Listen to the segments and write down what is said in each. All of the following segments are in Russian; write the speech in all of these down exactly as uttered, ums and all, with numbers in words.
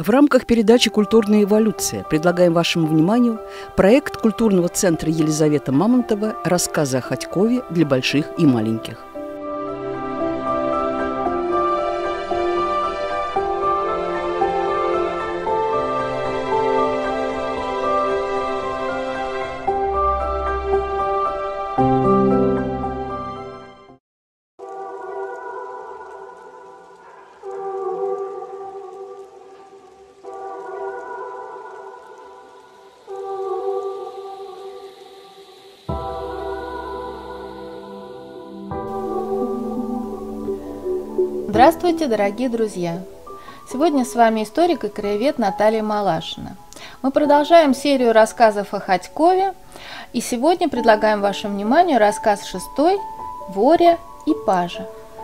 В рамках передачи «Культурная эволюция» предлагаем вашему вниманию проект культурного центра Елизавета Мамонтова «Рассказы о Хотькове для больших и маленьких». Здравствуйте, дорогие друзья! Сегодня с вами историк и краевед Наталья Малашина. Мы продолжаем серию рассказов о Хотькове, и сегодня предлагаем вашему вниманию рассказ шестой «Воря и Пажа».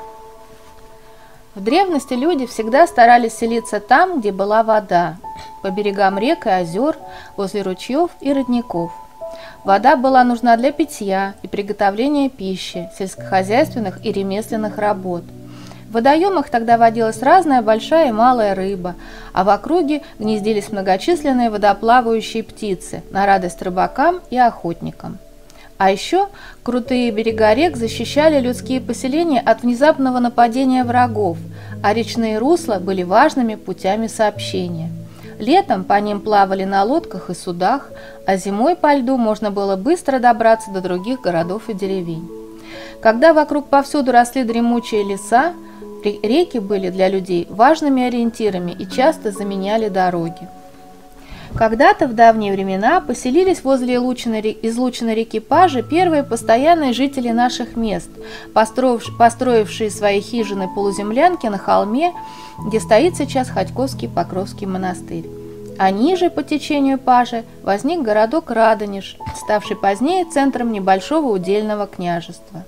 В древности люди всегда старались селиться там, где была вода, по берегам рек и озер, возле ручьев и родников. Вода была нужна для питья и приготовления пищи, сельскохозяйственных и ремесленных работ. В водоемах тогда водилась разная большая и малая рыба, а в округе гнездились многочисленные водоплавающие птицы на радость рыбакам и охотникам. А еще крутые берега рек защищали людские поселения от внезапного нападения врагов, а речные русла были важными путями сообщения. Летом по ним плавали на лодках и судах, а зимой по льду можно было быстро добраться до других городов и деревень. Когда вокруг повсюду росли дремучие леса, реки были для людей важными ориентирами и часто заменяли дороги. Когда-то в давние времена поселились возле излученной, излученной реки Пажи первые постоянные жители наших мест, построившие свои хижины-полуземлянки на холме, где стоит сейчас Хотьковский Покровский монастырь. А ниже по течению Пажи возник городок Радонеж, ставший позднее центром небольшого удельного княжества.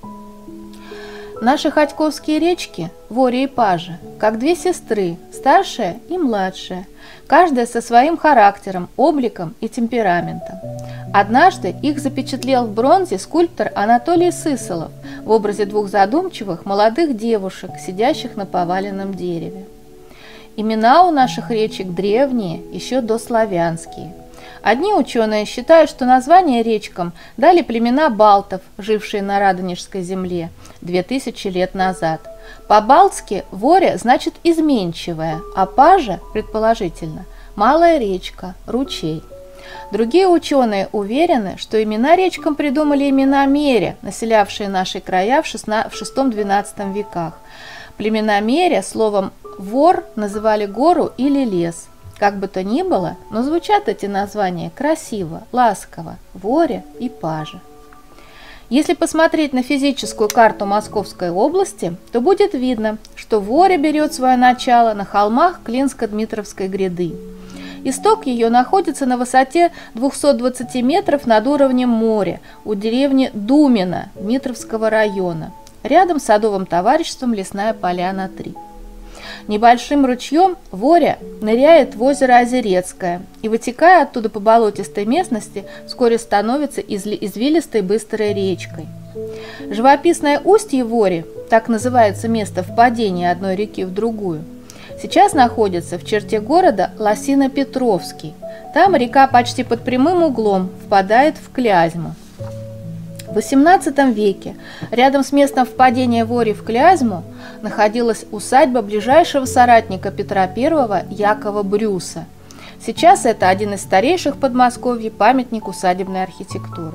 Наши хотьковские речки, Воря и Пажа, как две сестры, старшая и младшая, каждая со своим характером, обликом и темпераментом. Однажды их запечатлел в бронзе скульптор Анатолий Сысолов в образе двух задумчивых молодых девушек, сидящих на поваленном дереве. Имена у наших речек древние, еще дославянские. Одни ученые считают, что название речкам дали племена балтов, жившие на Радонежской земле две тысячи лет назад. По-балтски «воря» значит «изменчивая», а «пажа» предположительно «малая речка», «ручей». Другие ученые уверены, что имена речкам придумали имена меря, населявшие наши края в шестом-двенадцатом веках. Племена меря словом «вор» называли гору или лес. Как бы то ни было, но звучат эти названия красиво, ласково, Воря и Пажа. Если посмотреть на физическую карту Московской области, то будет видно, что Воря берет свое начало на холмах Клинско-Дмитровской гряды. Исток ее находится на высоте двухсот двадцати метров над уровнем моря у деревни Думино Дмитровского района, рядом с садовым товариществом Лесная Поляна-три. Небольшим ручьем Воря ныряет в озеро Озерецкое и, вытекая оттуда по болотистой местности, вскоре становится извилистой быстрой речкой. Живописное устье Вори, так называется место впадения одной реки в другую, сейчас находится в черте города Лосино-Петровский. Там река почти под прямым углом впадает в Клязьму. В восемнадцатом веке рядом с местом впадения Вори в Клязьму находилась усадьба ближайшего соратника Петра Первого Якова Брюса. Сейчас это один из старейших Подмосковья памятник усадебной архитектуры.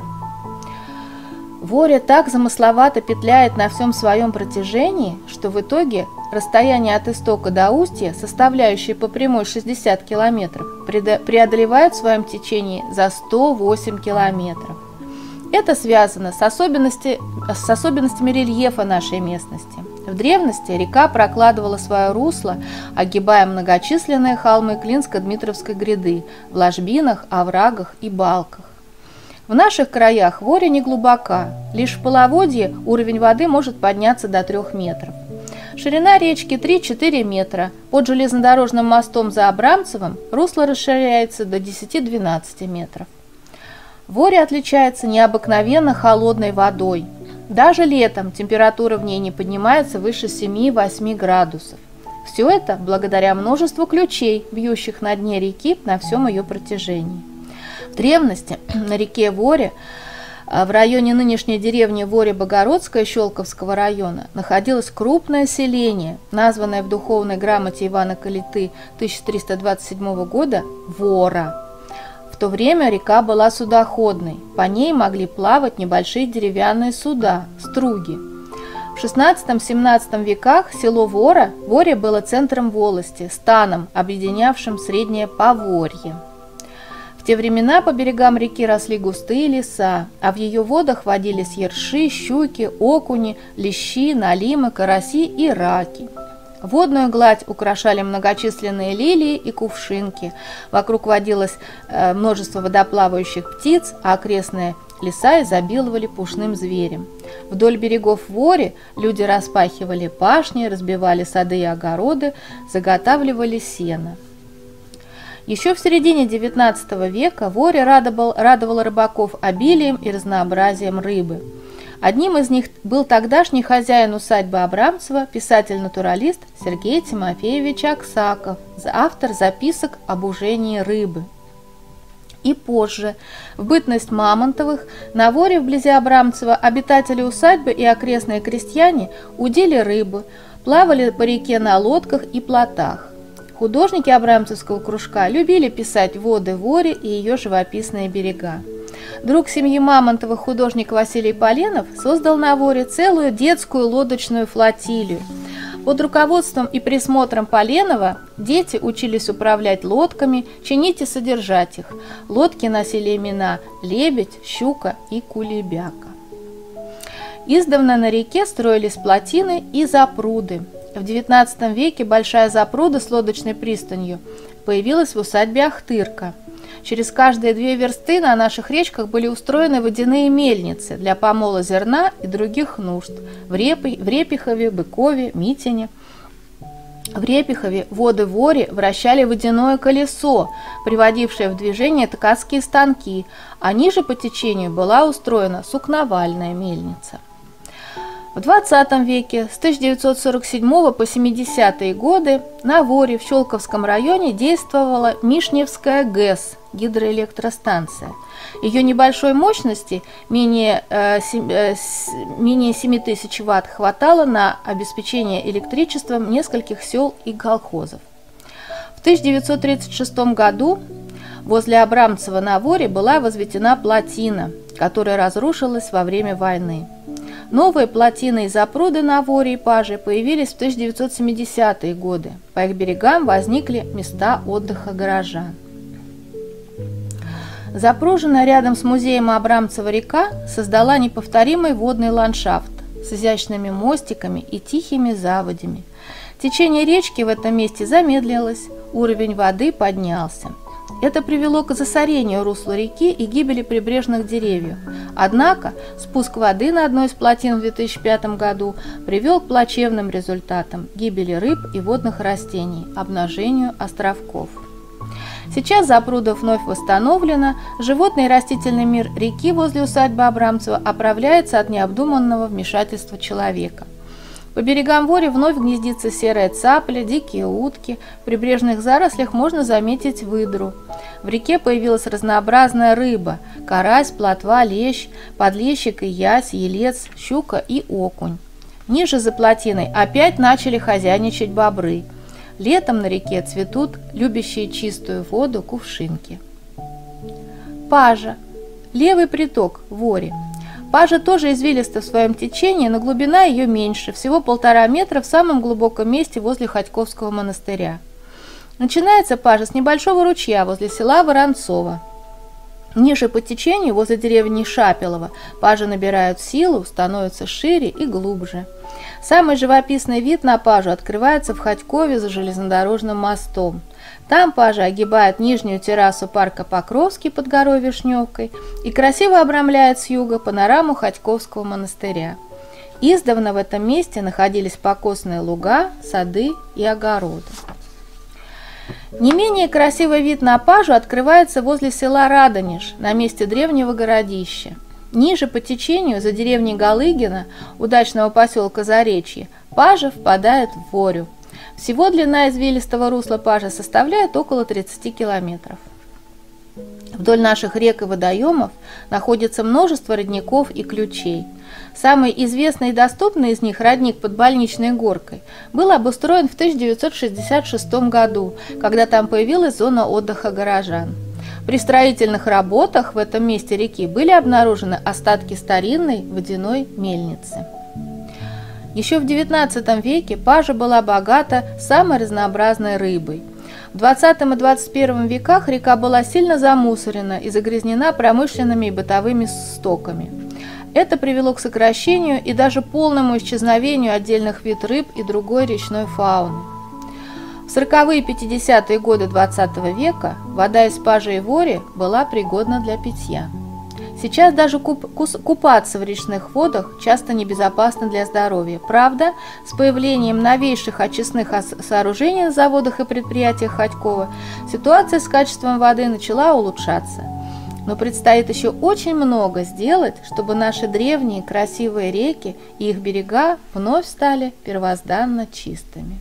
Воря так замысловато петляет на всем своем протяжении, что в итоге расстояние от истока до устья, составляющее по прямой шестьдесят километров, преодолевает в своем течении за сто восемь километров. Это связано с, особенности, с особенностями рельефа нашей местности. В древности река прокладывала свое русло, огибая многочисленные холмы Клинско-Дмитровской гряды в ложбинах, оврагах и балках. В наших краях Воря не глубока, лишь в половодье уровень воды может подняться до трех метров. Ширина речки три-четыре метра, под железнодорожным мостом за Абрамцевым русло расширяется до десяти-двенадцати метров. Воря отличается необыкновенно холодной водой. Даже летом температура в ней не поднимается выше семи-восьми градусов. Все это благодаря множеству ключей, бьющих на дне реки на всем ее протяжении. В древности на реке Воре, в районе нынешней деревни Воре-Богородская Щелковского района, находилось крупное селение, названное в духовной грамоте Ивана Калиты тысяча триста двадцать седьмого года Вора. В то время река была судоходной, по ней могли плавать небольшие деревянные суда, струги. В шестнадцатом-семнадцатом веках село Вора, Воре было центром волости, станом, объединявшим Среднее Поворье. В те времена по берегам реки росли густые леса, а в ее водах водились ерши, щуки, окуни, лещи, налимы, караси и раки. Водную гладь украшали многочисленные лилии и кувшинки. Вокруг водилось э, множество водоплавающих птиц, а окрестные леса изобиловали пушным зверем. Вдоль берегов Вори люди распахивали пашни, разбивали сады и огороды, заготавливали сено. Еще в середине девятнадцатого века Воре радовал, радовал рыбаков обилием и разнообразием рыбы. Одним из них был тогдашний хозяин усадьбы Абрамцева, писатель-натуралист Сергей Тимофеевич Аксаков, автор записок об ужении рыбы. И позже, в бытность Мамонтовых, на Воре вблизи Абрамцева обитатели усадьбы и окрестные крестьяне удили рыбу, плавали по реке на лодках и плотах. Художники Абрамцевского кружка любили писать воды Воре и ее живописные берега. Друг семьи Мамонтовых, художник Василий Поленов, создал на Воре целую детскую лодочную флотилию. Под руководством и присмотром Поленова дети учились управлять лодками, чинить и содержать их. Лодки носили имена «Лебедь», «Щука» и «Кулебяка». Издавна на реке строились плотины и запруды. В девятнадцатом веке большая запруда с лодочной пристанью появилась в усадьбе Ахтырка. Через каждые две версты на наших речках были устроены водяные мельницы для помола зерна и других нужд в, Репи, в Репихове, Быкове, Митине. В Репихове воды Воре вращали водяное колесо, приводившее в движение ткацкие станки, а ниже по течению была устроена сукновальная мельница. В двадцатом веке с тысяча девятьсот сорок седьмого по семидесятые годы на Воре в Щелковском районе действовала Мишневская ГЭС, гидроэлектростанция. Ее небольшой мощности, менее, э, сем, э, менее семи тысяч ватт, хватало на обеспечение электричеством нескольких сел и колхозов. В тысяча девятьсот тридцать шестом году возле Абрамцева на Воре была возведена плотина, которая разрушилась во время войны. Новые плотины и запруды на Воре и Паже появились в тысяча девятьсот семидесятые годы. По их берегам возникли места отдыха горожан. Запруженная рядом с музеем Абрамцева река создала неповторимый водный ландшафт с изящными мостиками и тихими заводями. Течение речки в этом месте замедлилось, уровень воды поднялся. Это привело к засорению русла реки и гибели прибрежных деревьев. Однако спуск воды на одной из плотин в две тысячи пятом году привел к плачевным результатам – гибели рыб и водных растений, обнажению островков. Сейчас запруда вновь восстановлена, животный и растительный мир реки возле усадьбы Абрамцева оправляется от необдуманного вмешательства человека. По берегам Воре вновь гнездится серая цапля, дикие утки. В прибрежных зарослях можно заметить выдру. В реке появилась разнообразная рыба – карась, плотва, лещ, подлещик и ясь, елец, щука и окунь. Ниже за плотиной опять начали хозяйничать бобры. Летом на реке цветут любящие чистую воду кувшинки. Пажа – левый приток Воре. Пажа тоже извилиста в своем течении, но глубина ее меньше, всего полтора метра в самом глубоком месте возле Ходьковского монастыря. Начинается Пажа с небольшого ручья возле села Воронцово. Ниже по течению, возле деревни Шапилово, Пажи набирают силу, становятся шире и глубже. Самый живописный вид на Пажу открывается в Ходькове за железнодорожным мостом. Там Пажа огибает нижнюю террасу парка Покровский под горой Вишневкой и красиво обрамляет с юга панораму Ходьковского монастыря. Издавна в этом месте находились покосные луга, сады и огороды. Не менее красивый вид на Пажу открывается возле села Радонеж, на месте древнего городища. Ниже по течению, за деревней Галыгина, удачного поселка Заречье, Пажа впадает в Ворю. Всего длина извилистого русла Пажа составляет около тридцати километров. Вдоль наших рек и водоемов находится множество родников и ключей. Самый известный и доступный из них, родник под Больничной горкой, был обустроен в тысяча девятьсот шестьдесят шестом году, когда там появилась зона отдыха горожан. При строительных работах в этом месте реки были обнаружены остатки старинной водяной мельницы. Еще в девятнадцатом веке Пажа была богата самой разнообразной рыбой. В двадцатом и двадцать первом веках река была сильно замусорена и загрязнена промышленными и бытовыми стоками. Это привело к сокращению и даже полному исчезновению отдельных видов рыб и другой речной фауны. В сороковые и пятидесятые годы двадцатого века вода из Пажа и Вори была пригодна для питья. Сейчас даже куп купаться в речных водах часто небезопасно для здоровья. Правда, с появлением новейших очистных сооружений на заводах и предприятиях Хотькова ситуация с качеством воды начала улучшаться. Но предстоит еще очень много сделать, чтобы наши древние красивые реки и их берега вновь стали первозданно чистыми.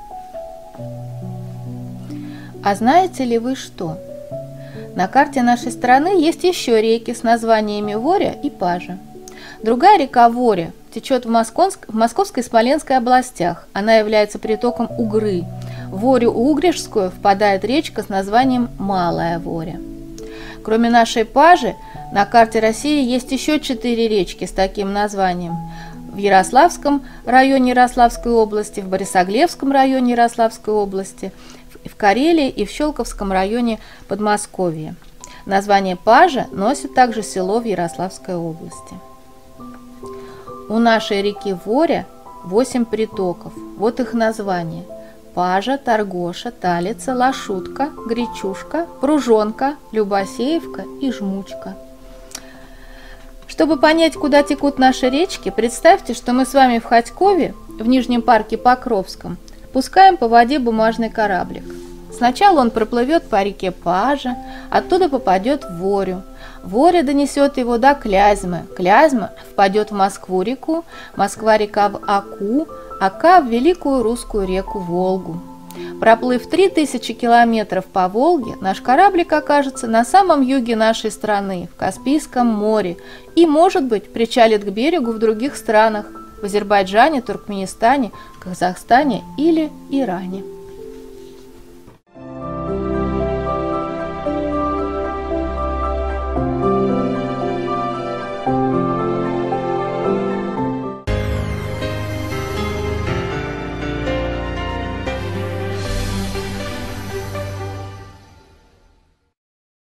А знаете ли вы что? На карте нашей страны есть еще реки с названиями Воря и Пажа. Другая река Воря течет в, Московск... в Московской и Смоленской областях. Она является притоком Угры. В Ворю-Угришскую впадает речка с названием Малая Воря. Кроме нашей Пажи, на карте России есть еще четыре речки с таким названием. В Ярославском районе Ярославской области, в Борисоглебском районе Ярославской области, в Карелии и в Щелковском районе Подмосковья. Название Пажа носит также село в Ярославской области. У нашей реки Воря восемь притоков. Вот их названия: Пажа, Торгоша, Талица, Лошутка, Гречушка, Пружонка, Любосеевка и Жмучка. Чтобы понять, куда текут наши речки, представьте, что мы с вами в Хотькове, в Нижнем парке Покровском, пускаем по воде бумажный кораблик. Сначала он проплывет по реке Пажа, оттуда попадет в Ворю. Воря донесет его до Клязьмы, Клязьма впадет в Москву-реку, Москва-река в Аку, Ака в великую русскую реку Волгу. Проплыв три тысячи километров по Волге, наш кораблик окажется на самом юге нашей страны, в Каспийском море, и, может быть, причалит к берегу в других странах, в Азербайджане, Туркменистане, Казахстане или Иране.